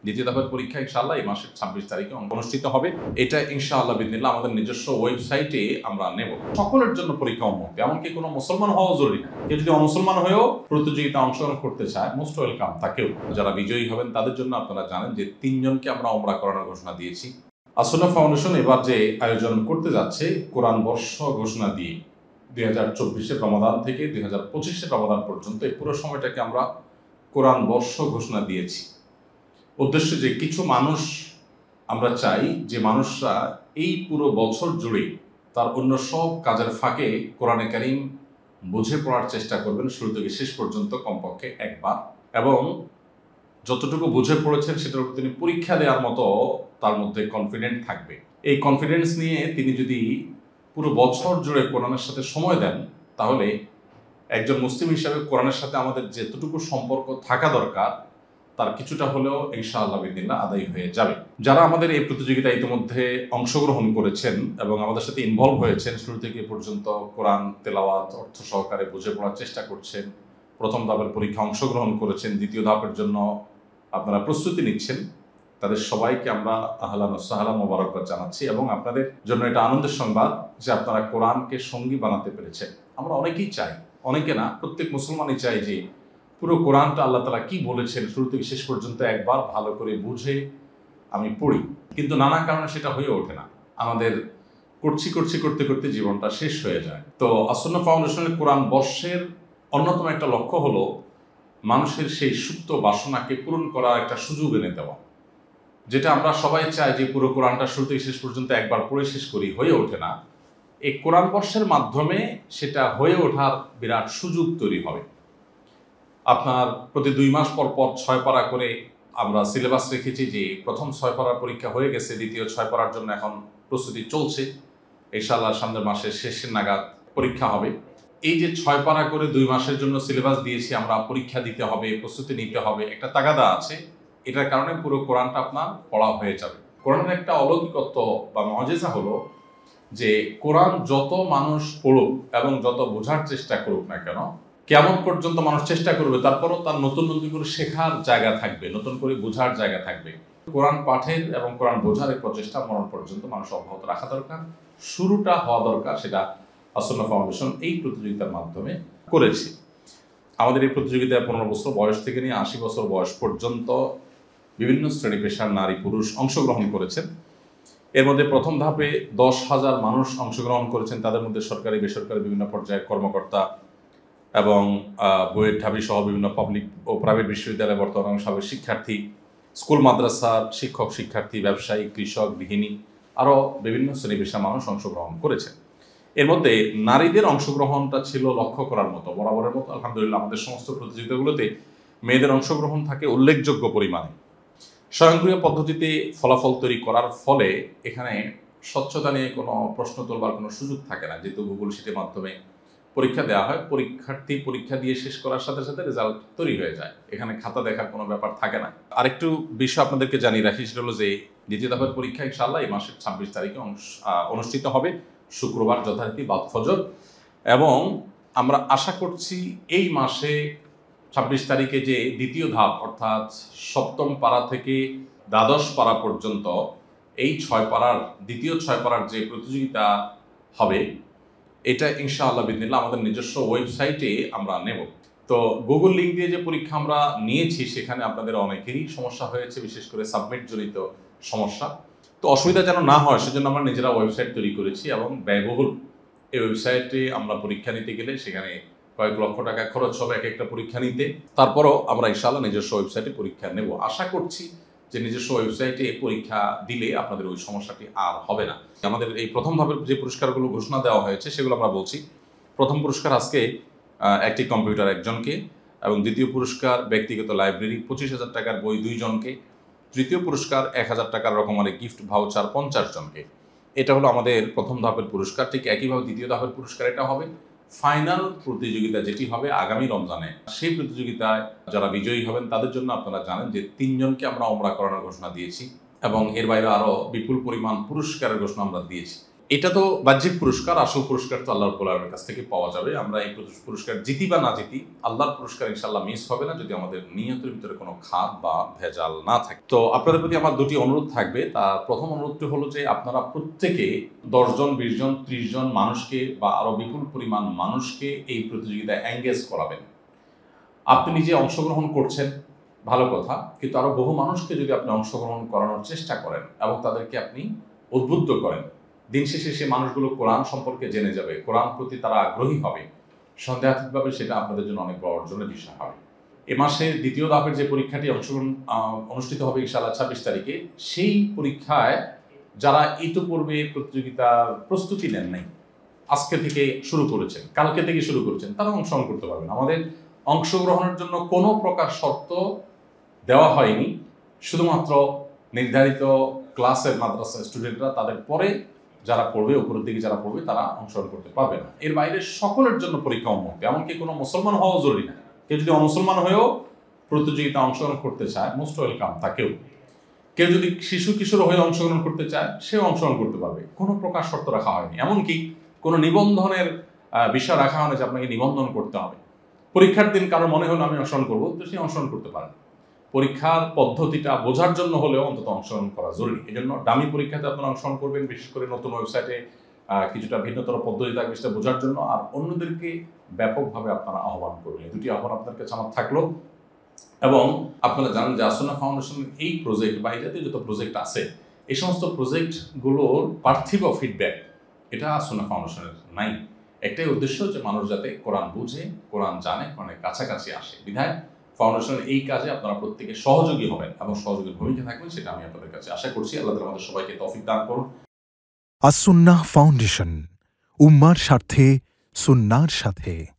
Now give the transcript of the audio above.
দ্বিতীয় ধাপের পরীক্ষা ইনশাআল্লাহ এই মাসের 26 তারিখে অনুষ্ঠিত হবে। এটা ইনশাআল্লাহ বিদিনিল্লাহ আমাদের নিজস্ব ওয়েবসাইটে আমরা নেব। সকলের জন্য পরীক্ষা উন্মুক্ত, এমনকি কোনো মুসলমান হওয়া জরুরি না। কেউ যদি অমুসলমান হয়েও প্রতিযোগিতা অংশগ্রহণ করতে চায়, মোস্ট ওয়েলকাম তাকেও। যারা বিজয়ী হবেন তাদের জন্য আপনারা জানেন যে 3 জনকে আমরা উমরা করানোর ঘোষণা দিয়েছি। আসুন্নাহ ফাউন্ডেশন এবার যে আয়োজন করতে যাচ্ছে কোরআন বর্ষ ঘোষণা দিয়ে 2024 রমাদান থেকে 2025 রমাদান পর্যন্ত এই পুরো সময়টাকে আমরা কোরআন বর্ষ ঘোষণা দিয়েছি। উদ্দেশ্য যে কিছু মানুষ আমরা চাই যে মানুষরা এই পুরো বছর জুড়ে তার অন্য সব কাজের ফাঁকে কোরআনে কারীম বুঝে পড়ার চেষ্টা করবেন শুরু থেকে শেষ পর্যন্ত কমপক্ষে একবার, এবং যতটুকু বুঝে পড়েছেন সেটার উপর তিনি পরীক্ষা দেওয়ার মতো তার মধ্যে কনফিডেন্ট থাকবে। এই কনফিডেন্স নিয়ে তিনি যদি পুরো বছর জুড়ে কোরআনের সাথে সময় দেন, তাহলে একজন মুসলিম হিসাবে কোরআনের সাথে আমাদের যেতটুকু সম্পর্ক থাকা দরকার তার কিছুটা হলেও ইনশাআল্লাহ বিদিনিল্লাহ আদায় হয়ে যাবে। যারা আমাদের এই প্রতিযোগিতায় ইতিমধ্যে অংশগ্রহণ করেছেন এবং আমাদের সাথে ইনভলভ হয়েছেন, শুরু থেকে পর্যন্ত কোরআন তেলাওয়াত অর্থ সহকারে বুঝে পড়ার চেষ্টা করছেন, প্রথম ধাপের পরীক্ষা অংশগ্রহণ করেছেন, দ্বিতীয় ধাপের জন্য আপনারা প্রস্তুতি নিচ্ছেন, তাদের সবাইকে আমরা আহলান ও সাহলান মোবারকবাদ জানাচ্ছি। এবং আপনাদের জন্য এটা আনন্দের সংবাদ যে আপনারা কোরআনকে সঙ্গী বানাতে পেরেছেন। আমরা অনেকেই চাই, অনেকে না, প্রত্যেক মুসলমানই চাই যে পুরো কোরআনটা আল্লাহ তাআলা কি বলেছেন শুরু থেকে শেষ পর্যন্ত একবার ভালো করে বুঝে আমি পড়ি, কিন্তু নানা কারণে সেটা হয়ে ওঠে না। আমাদের করতে করতে জীবনটা শেষ হয়ে যায়। তো আসুন্নাহ ফাউন্ডেশনের কোরআন বর্ষের অন্যতম একটা লক্ষ্য হলো মানুষের সেই সুপ্ত বাসনাকে পূরণ করার একটা সুযোগ এনে দেওয়া। যেটা আমরা সবাই চাই যে পুরো কোরআনটা শুরু থেকে শেষ পর্যন্ত একবার পড়ে শেষ করি, হয়ে ওঠে না। এই কোরআন বর্ষের মাধ্যমে সেটা হয়ে ওঠার বিরাট সুযোগ তৈরি হবে। আপনার প্রতি 2 মাস পর পর 6 পারা করে আমরা সিলেবাস রেখেছি, যে প্রথম 6 পারার পরীক্ষা হয়ে গেছে, দ্বিতীয় 6 পারার জন্য এখন প্রস্তুতি চলছে। ইনশাআল্লাহ সামনের মাসের শেষের নাগাদ পরীক্ষা হবে। এই যে 6 পারা করে 2 মাসের জন্য সিলেবাস দিয়েছি আমরা, পরীক্ষা দিতে হবে, প্রস্তুতি নিতে হবে, একটা তাগাদা আছে। এটার কারণে পুরো কোরআনটা আপনার পড়া হয়ে যাবে। কোরআনের একটা অলৌকিকত্ব বা মুজিজা হলো যে কোরআন যত মানুষ পড়ুক এবং যত বোঝার চেষ্টা করুক না কেন, কেমন পর্যন্ত মানুষ চেষ্টা করবে, তারপরও তার নতুন নতুন করে শেখার জায়গা থাকবে, নতুন করে বোঝার জায়গা থাকবে। কোরআন পাঠের এবং কোরআন বোঝার এই প্রচেষ্টা মরণ পর্যন্ত মানুষ অব্যাহত রাখা দরকার। শুরুটা হওয়া দরকার, সেটা আসুন্নাহ ফাউন্ডেশন এই প্রতিযোগিতার মাধ্যমে করেছে। আমাদের এই প্রতিযোগিতায় 15 বছর বয়স থেকে নিয়ে 80 বছর বয়স পর্যন্ত বিভিন্ন শ্রেণী পেশার নারী পুরুষ অংশগ্রহণ করেছেন। এর মধ্যে প্রথম ধাপে 10,000 মানুষ অংশগ্রহণ করেছেন। তাদের মধ্যে সরকারি বেসরকারি বিভিন্ন পর্যায়ের কর্মকর্তা এবং বুয়েট ঢাবি সহ বিভিন্ন পাবলিক ও প্রাইভেট বিশ্ববিদ্যালয়ে বর্তমান সাবেক শিক্ষার্থী, স্কুল মাদ্রাসার শিক্ষক শিক্ষার্থী, ব্যবসায়ী, কৃষক, গৃহিণী, আরও বিভিন্ন শ্রেণী পেশার মানুষ অংশগ্রহণ করেছেন। এর মধ্যে নারীদের অংশগ্রহণটা ছিল লক্ষ্য করার মতো। বরাবরের মতো আলহামদুলিল্লাহ আমাদের সমস্ত প্রতিযোগিতাগুলোতে মেয়েদের অংশগ্রহণ থাকে উল্লেখযোগ্য পরিমাণে। স্বয়ংক্রিয় পদ্ধতিতে ফলাফল তৈরি করার ফলে এখানে স্বচ্ছতা নিয়ে কোনো প্রশ্ন তোলবার কোনো সুযোগ থাকে না, যেহেতু গুগল শিটের মাধ্যমে পরীক্ষা দেওয়া হয়। পরীক্ষার্থী পরীক্ষা দিয়ে শেষ করার সাথে সাথে রেজাল্ট তৈরি হয়ে যায়, এখানে খাতা দেখার কোনো ব্যাপার থাকে না। আরেকটু বিষয় আপনাদেরকে জানিয়ে রাখি, সেটা হলো যে দ্বিতীয় ধাপের পরীক্ষা ইনশাআল্লাহ এই মাসের 26 তারিখে অনুষ্ঠিত হবে, শুক্রবার যথারীতি বাদ ফজর। এবং আমরা আশা করছি এই মাসে 26 তারিখে যে দ্বিতীয় ধাপ, অর্থাৎ 7ম পারা থেকে দ্বাদশ পারা পর্যন্ত এই 6 পারার দ্বিতীয় 6 পারার যে প্রতিযোগিতা হবে, এটা ইনশাআল্লাহ বিদিনিল্লাহ আমাদের নিজস্ব ওয়েবসাইটে আমরা নেব। তো গুগল লিঙ্ক দিয়ে যে পরীক্ষা আমরা নিয়েছি সেখানে আপনাদের অনেকেরই সমস্যা হয়েছে, বিশেষ করে সাবমিট জনিত সমস্যা। তো অসুবিধা যেন না হয় সেজন্য আমরা নিজেরা ওয়েবসাইট তৈরি করেছি এবং ব্যয়বহুল এই ওয়েবসাইটে আমরা পরীক্ষা নিতে গেলে সেখানে কয়েক লক্ষ টাকা খরচ হবে এক একটা পরীক্ষা নিতে। তারপরও আমরা ইনশাআল্লাহ নিজস্ব ওয়েবসাইটে পরীক্ষা নেব। আশা করছি যে নিজস্ব ওয়েবসাইটে পরীক্ষা দিলে আপনাদের ওই সমস্যাটি আর হবে না। আমাদের এই প্রথম ধাপের যে পুরস্কারগুলো ঘোষণা দেওয়া হয়েছে সেগুলো আমরা বলছি। প্রথম পুরস্কার আজকে একটি কম্পিউটার একজনকে, এবং দ্বিতীয় পুরস্কার ব্যক্তিগত লাইব্রেরি 25,000 টাকার বই 2 জনকে, তৃতীয় পুরস্কার 1,000 টাকার রকমারি গিফট ভাউচার 50 জনকে। এটা হলো আমাদের প্রথম ধাপের পুরস্কার। ঠিক একইভাবে দ্বিতীয় ধাপের পুরস্কার এটা হবে। ফাইনাল প্রতিযোগিতা যেটি হবে আগামী রমজানে, সেই প্রতিযোগিতায় যারা বিজয়ী হবেন তাদের জন্য আপনারা জানেন যে 3 জনকে আমরা উমরা করানোর ঘোষণা দিয়েছি, এবং এর বাইরে আরও বিপুল পরিমাণ পুরস্কারের ঘোষণা আমরা দিয়েছি। এটা তো বাহ্যিক পুরস্কার, আসল পুরস্কার তো আল্লাহ রাব্বুল আলামিনের কাছ থেকে পাওয়া যাবে। আমরা এই পুরস্কার জিতি বা না জিতি, আল্লাহর পুরস্কার ইনশাআল্লাহ মিস হবে না যদি আমাদের নিয়তের ভিতরে কোনো খাত বা ভেজাল না থাকে। তো আপনাদের প্রতি আমার দুটি অনুরোধ থাকবে। তার প্রথম অনুরোধটি হলো যে আপনারা প্রত্যেকে 10 জন, 20 জন, 30 জন মানুষকে বা আরো বিপুল পরিমাণ মানুষকে এই প্রতিযোগিতায় এঙ্গেজ করাবেন। আপনি নিজে অংশগ্রহণ করছেন, ভালো কথা, কিন্তু আরো বহু মানুষকে যদি আপনি অংশগ্রহণ করানোর চেষ্টা করেন এবং তাদেরকে আপনি উদ্বুদ্ধ করেন, দিন শেষে সে মানুষগুলো কোরআন সম্পর্কে জেনে যাবে, কোরআন প্রতি তারা আগ্রহী হবে, সন্দেহাতীতভাবে সেটা আপনাদের জন্য অনেক বড় অর্জনের বিষয় হবে। এ মাসে দ্বিতীয় ধাপের যে পরীক্ষাটি অনুষ্ঠিত হবে ইনশাআল্লাহ 26 তারিখে, সেই পরীক্ষায় যারা ইতিপূর্বে প্রতিযোগিতার প্রস্তুতি নেন নাই, আজকে থেকে শুরু করেছেন, কালকে থেকে শুরু করেছেন, তারা অংশগ্রহণ করতে পারবেন। আমাদের অংশগ্রহণের জন্য কোনো প্রকার শর্ত দেওয়া হয়নি, শুধুমাত্র নির্ধারিত ক্লাসের মাদ্রাসার স্টুডেন্টরা তাদের পরে যারা পড়বে, উপরের দিকে যারা পড়বে তারা অংশগ্রহণ করতে পারবে না। এর বাইরে সকলের জন্য পরীক্ষা উন্মুক্ত, এমনকি কোনো মুসলমান হওয়া জরুরি না। কেউ যদি অমুসলমান হয়েও প্রতিযোগিতা অংশগ্রহণ করতে চায়, মোস্ট ওয়েলকাম তাকেও। কেউ যদি শিশু কিশোর হয়ে অংশগ্রহণ করতে চায়, সেও অংশগ্রহণ করতে পারবে। কোনো প্রকার শর্ত রাখা হয়নি, এমনকি কোনো নিবন্ধনের বিষয় রাখা হয়নি যে আপনাকে নিবন্ধন করতে হবে। পরীক্ষার দিন কারো মনে হলো আমি অংশগ্রহণ করবো, তো সে অংশগ্রহণ করতে পারে। পরীক্ষার পদ্ধতিটা বোঝার জন্য হলেও অন্তত অংশগ্রহণ করা জরুরি। এই জন্য ডামি পরীক্ষাতে আপনারা অংশগ্রহণ করবেন, বিশেষ করে নতুন ওয়েবসাইটে কিছুটা ভিন্নতর পদ্ধতি থাকবে সেটা বোঝার জন্য, আর অন্যদেরকে ব্যাপকভাবে আপনারা আহ্বান করবেন। দুটি আহ্বান আপনার কাছে আমার থাকলো। এবং আপনারা জানেন যে আসন্না ফাউন্ডেশনের এই প্রজেক্ট বা এই জাতীয় যত প্রজেক্ট আছে, এই সমস্ত প্রজেক্টগুলোর পার্থিব ফিডব্যাক এটা আসন্না ফাউন্ডেশনের নাই। একটাই উদ্দেশ্য যে মানুষ যাতে কোরআন বুঝে, কোরআন জানে, কোরআনের কাছাকাছি আসে। বিধায় ফাউন্ডেশনের এই কাজে আপনারা প্রত্যেকে সহযোগী হবেন এবং সহযোগীর ভূমিকা থাকবেন, সেটা আমি আপনাদের কাছে আশা করছি। আল্লাহ তাআলা আমাদের সবাইকে তৌফিক দান করুন। আস-সুন্নাহ ফাউন্ডেশন, উম্মার স্বার্থে সুন্নাহর সাথে।